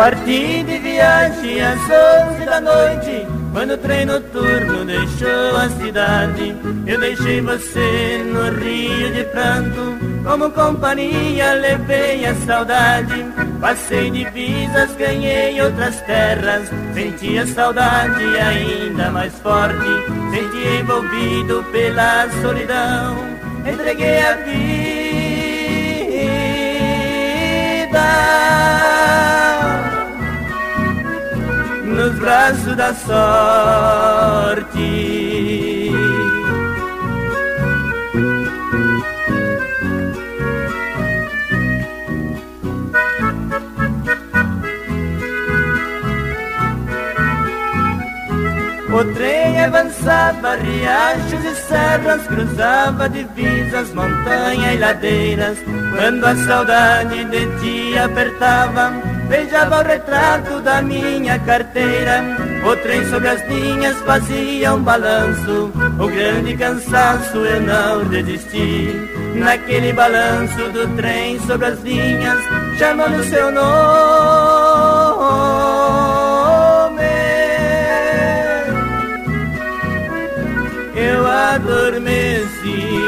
Parti de viagem às 11 da noite, quando o trem noturno deixou a cidade. Eu deixei você no rio de pranto, como companhia levei a saudade. Passei divisas, ganhei outras terras, senti a saudade ainda mais forte. Senti envolvido pela solidão, entreguei a vida nos braços da sorte. O trem avançava, riachos e serras, cruzava divisas, montanhas e ladeiras. Quando a saudade de ti apertava, beijava o retrato da minha carteira. O trem sobre as linhas fazia um balanço, o grande cansaço eu não resisti. Naquele balanço do trem sobre as linhas, chamando seu nome, eu adormeci.